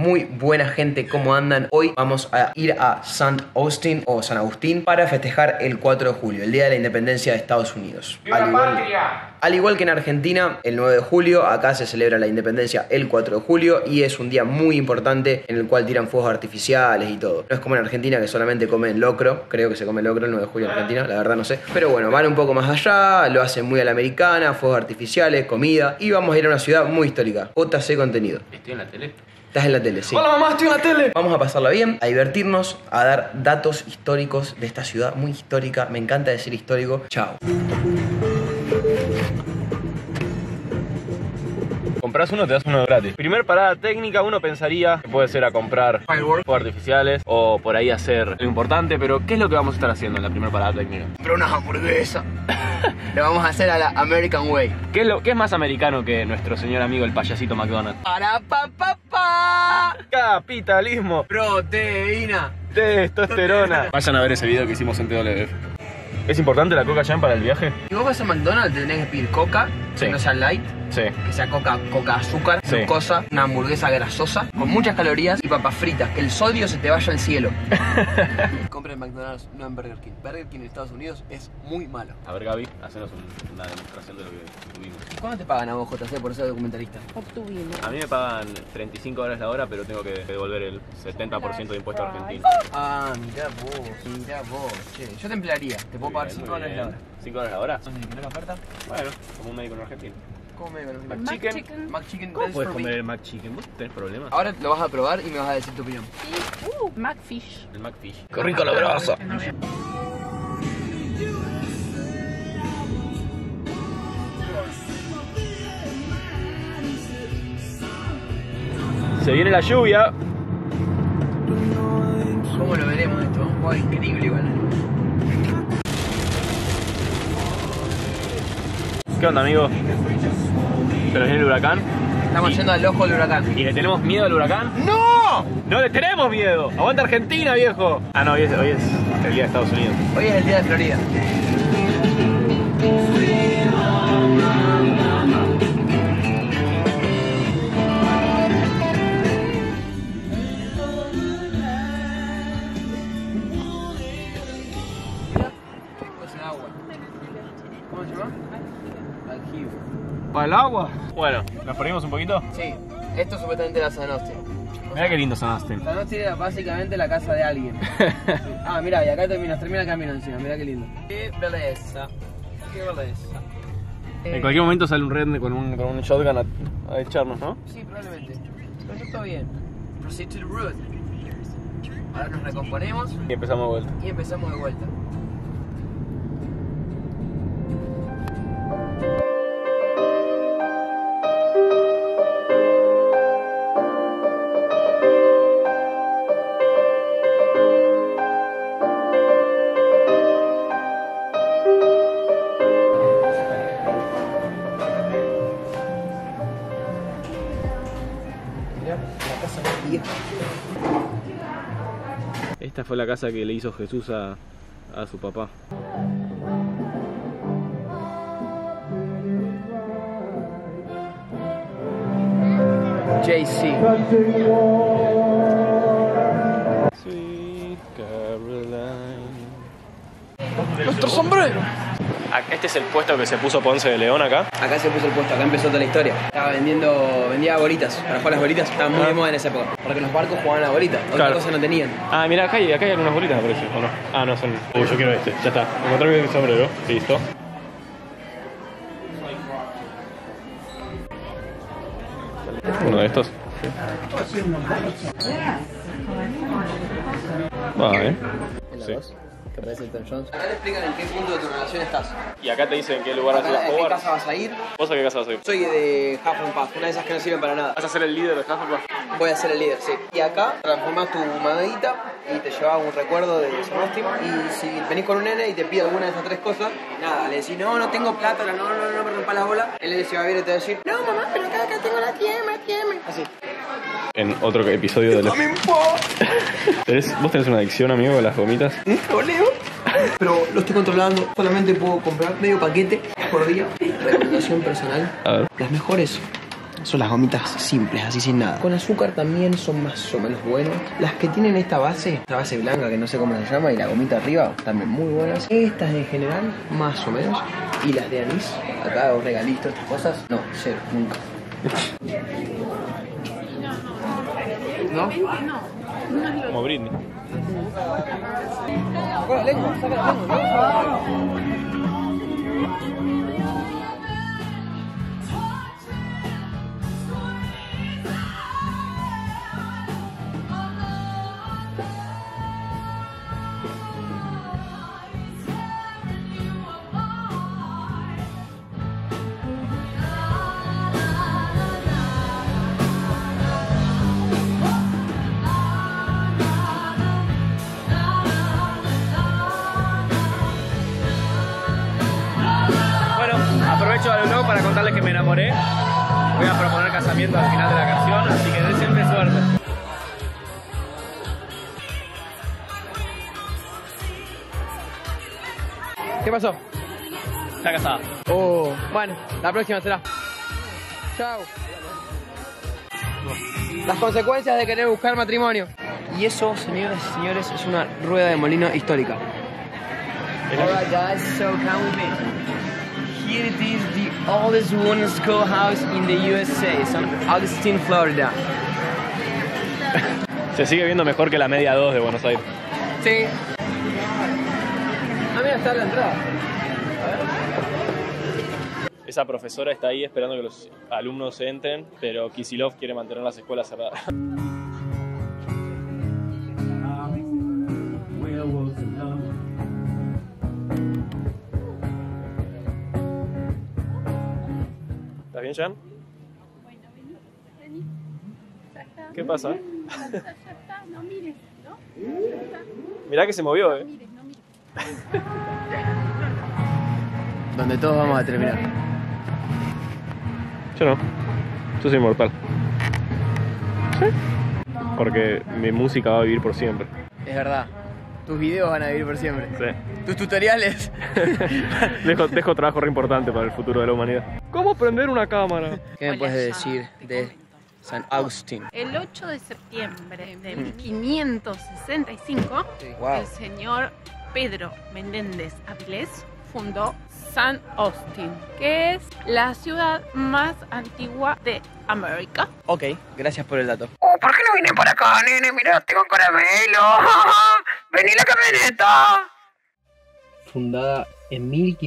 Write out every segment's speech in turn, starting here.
Muy buena gente, ¿cómo andan? Hoy vamos a ir a St. Austin o San Agustín para festejar el 4 de julio, el Día de la Independencia de Estados Unidos. Al igual que en Argentina, el 9 de julio, acá se celebra la independencia el 4 de julio y es un día muy importante en el cual tiran fuegos artificiales y todo. No es como en Argentina que solamente comen locro, creo que se come locro el 9 de julio en Argentina, la verdad no sé. Pero bueno, van un poco más allá, lo hacen muy a la americana, fuegos artificiales, comida y vamos a ir a una ciudad muy histórica, JC Contenido. Estoy en la tele. Estás en la tele, sí. ¡Hola mamá, estoy en la tele! Vamos a pasarla bien, a divertirnos, a dar datos históricos de esta ciudad muy histórica. Me encanta decir histórico. Chao. Compras uno, te das uno gratis. Primer parada técnica, uno pensaría que puede ser a comprar fuegos artificiales o por ahí hacer lo importante, pero ¿qué es lo que vamos a estar haciendo en la primera parada técnica? Pero una hamburguesa. Lo vamos a hacer a la American Way. ¿Qué es más americano que nuestro señor amigo el payasito McDonald's? Para pa. Capitalismo, Proteína. testosterona. Vayan a ver ese video que hicimos en TWF. ¿Es importante la Coca Jam para el viaje? Si vos vas a McDonald's te tenés que pedir Coca, Sí. que no sea light, Sí. que sea Coca azúcar, Sí. glucosa, una hamburguesa grasosa, con muchas calorías y papas fritas, que el sodio se te vaya al cielo. Compren McDonald's, no en Burger King. Burger King en Estados Unidos es muy malo. A ver Gaby, hacenos una demostración de lo que tuvimos. ¿Cuándo te pagan a vos, JC, por ser documentalista? Obtuvimos. A mí me pagan 35 dólares la hora, pero tengo que devolver el 70% de impuesto argentino. Ah, mirá vos, che. Yo te emplearía, te puedo pagar 5 dólares la hora. ¿5 dólares la hora? ¿Querés la oferta? Bueno, como un médico en Argentina. ¿Cómo me McChicken. McChicken. ¿Cómo that's puedes for me. comer el McChicken? ¿Vos tenés problemas? Ahora lo vas a probar y me vas a decir tu opinión. Sí. Macfish. El McFish. ¡Qué rico lo grosso! Se viene la lluvia. ¿Cómo lo veremos esto? Un juego increíble igual. ¿Qué onda, amigo? ¿Se nos viene el huracán? Estamos yendo al ojo del huracán. ¿Y le tenemos miedo al huracán? ¡No! ¡No le tenemos miedo! ¡Aguanta Argentina, viejo! Ah, no, hoy es el día de Estados Unidos. Hoy es el día de Florida. ¿Cómo se llama? Aljibe. ¿Para el agua? Bueno, ¿nos perdimos un poquito? Sí, esto supuestamente era San Austin. Mirá qué lindo San Austin. San Austin era básicamente la casa de alguien. Ah, mirá, y acá termina el camino encima, mirá qué lindo. Qué belleza, qué belleza. En cualquier momento sale un red con un shotgun a echarnos, ¿no? Sí, probablemente. Pero está bien. Proceed to the road. Ahora nos recomponemos Y empezamos de vuelta. y empezamos de vuelta. La casa vieja. Esta fue la casa que le hizo Jesús a su papá. JC. Sweet Caroline. ¡Nuestro sombrero! Este es el puesto que se puso Ponce de León acá. Acá se puso el puesto, acá empezó toda la historia. Vendía bolitas, para jugar las bolitas, estaban muy de moda en esa época. Porque los barcos jugaban a la bolita, otra Claro. cosa no tenían. Ah, mira, acá hay algunas bolitas, me parece, ¿o no? Ah, no, son... Uy, yo quiero este, ya está. Encontré bien el sombrero, listo. Uno de estos. Va, En la Sí. 2, que parece Elton John. Acá te explican en qué punto de tu relación estás. Y acá te dicen en qué lugar haces Acá, las ¿en qué jugar. casa vas a ir? ¿Vos a qué casa vas a ir? Soy de Hufflepuff, una de esas que no sirven para nada. ¿Vas a ser el líder de Hufflepuff? Voy a ser el líder, sí. Y acá transformás tu monedita y te llevas un recuerdo de San Austin. Y si venís con un nene y te pide alguna de esas tres cosas, nada, le decís, no tengo plata, no me rompas la bola. Él se va a ver y te va a decir, no mamá, pero acá tengo la tienda. Así. En otro episodio de los... ¿Vos tenés una adicción, amigo, a las gomitas? Lo leo. Pero lo estoy controlando. Solamente puedo comprar medio paquete por día. Recomendación personal. A ver. Las mejores son las gomitas simples, así sin nada. Con azúcar también son más o menos buenos. Las que tienen esta base blanca que no sé cómo se llama, y la gomita arriba, también muy buenas. Estas en general, más o menos. Y las de anís, acá os regalito estas cosas. No, cero, nunca. ¿No? Como Britney. Con la lengua, saca la lengua. Aprovecho el vlog para contarles que me enamoré. Voy a proponer casamiento al final de la canción, así que deseenme suerte. ¿Qué pasó? Está casada. Oh, bueno, la próxima será. Chao. Las consecuencias de querer buscar matrimonio. Y eso, señoras y señores, es una rueda de molino histórica. Alright guys, so come with me. Here it is, the oldest wooden schoolhouse in the USA, St. Augustine, Florida. Se sigue viendo mejor que la media 2 de Buenos Aires. Sí. Ah, mira, está la entrada. Esa profesora está ahí esperando que los alumnos entren, pero Kicillof quiere mantener las escuelas cerradas. ¿Estás bien, Jan? Bueno, vení. Ya está. ¿Qué pasa? Ya está, no mires, ¿no? Mirá que se movió, No mires. Donde todos vamos a terminar. Yo no. Yo soy inmortal. ¿Sí? Porque mi música va a vivir por siempre. Es verdad. Tus videos van a vivir por siempre. Sí. Tus tutoriales. Dejo trabajo re importante para el futuro de la humanidad. ¿Cómo prender una cámara? ¿Qué me puedes decir de San Agustín? El 8 de septiembre de 1565, Wow. el señor Pedro Menéndez Avilés fundó San Agustín, que es la ciudad más antigua de América. Ok, gracias por el dato. Oh, ¿por qué no vine para acá, nene? Mirá, tengo caramelo. Vení la camioneta. Fundada en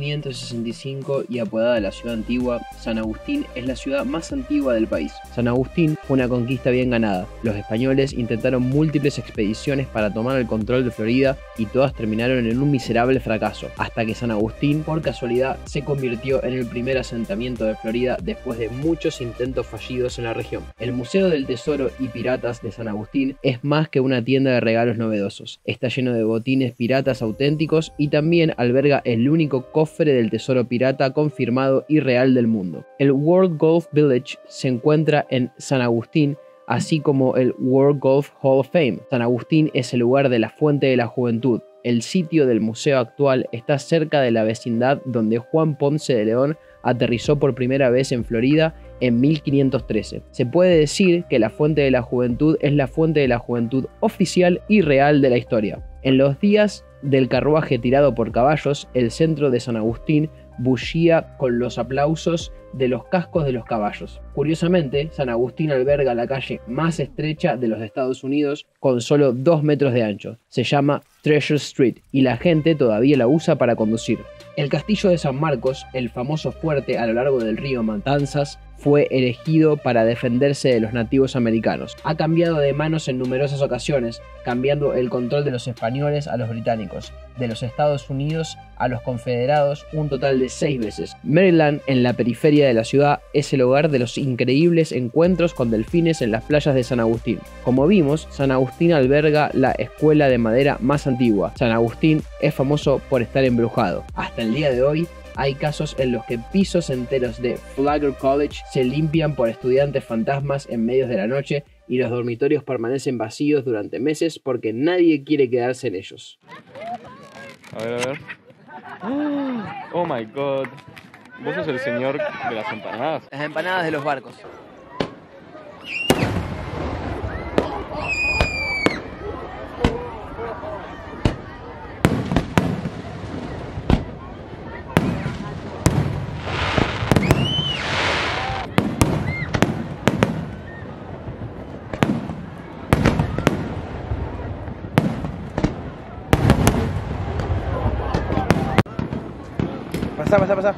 1565 y apodada la ciudad antigua, San Agustín es la ciudad más antigua del país. San Agustín fue una conquista bien ganada. Los españoles intentaron múltiples expediciones para tomar el control de Florida y todas terminaron en un miserable fracaso, hasta que San Agustín, por casualidad, se convirtió en el primer asentamiento de Florida después de muchos intentos fallidos en la región. El Museo del Tesoro y Piratas de San Agustín es más que una tienda de regalos novedosos. Está lleno de botines piratas auténticos y también alberga el único cofre del tesoro pirata confirmado y real del mundo. El World Golf Village se encuentra en San Agustín, así como el World Golf Hall of Fame. San Agustín es el lugar de la Fuente de la Juventud. El sitio del museo actual está cerca de la vecindad donde Juan Ponce de León aterrizó por primera vez en Florida en 1513. Se puede decir que la Fuente de la Juventud es la fuente de la juventud oficial y real de la historia. En los días del carruaje tirado por caballos, el centro de San Agustín bullía con los aplausos de los cascos de los caballos. Curiosamente, San Agustín alberga la calle más estrecha de los Estados Unidos con solo 2 metros de ancho. Se llama Treasure Street y la gente todavía la usa para conducir. El castillo de San Marcos, el famoso fuerte a lo largo del río Matanzas, fue erigido para defenderse de los nativos americanos. Ha cambiado de manos en numerosas ocasiones, cambiando el control de los españoles a los británicos, de los Estados Unidos a los confederados un total de 6 veces. Maryland, en la periferia de la ciudad, es el hogar de los increíbles encuentros con delfines en las playas de San Agustín. Como vimos, San Agustín alberga la escuela de madera más antigua. San Agustín es famoso por estar embrujado. Hasta el día de hoy, hay casos en los que pisos enteros de Flagler College se limpian por estudiantes fantasmas en medio de la noche y los dormitorios permanecen vacíos durante meses porque nadie quiere quedarse en ellos. A ver. Oh my god. ¿Vos sos el señor de las empanadas? Las empanadas de los barcos. Pasá.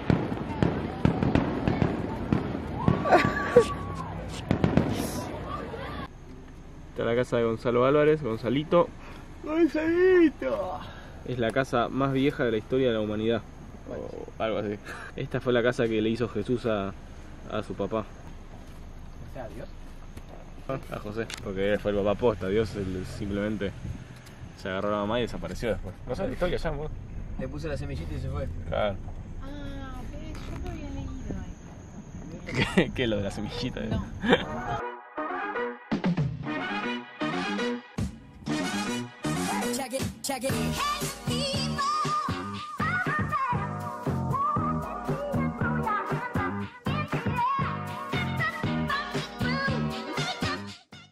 Esta es la casa de Gonzalo Álvarez, Gonzalito. ¡Gonzalito! Es la casa más vieja de la historia de la humanidad. O algo así. Esta fue la casa que le hizo Jesús a su papá. O sea, Dios. A José, porque fue el papá posta. Dios simplemente se agarró a la mamá y desapareció después. No sabes la historia ya, amor. Le puse la semillita y se fue. Claro. Ah, pero yo lo había leído ahí. ¿Qué es lo de la semillita? No. Check it.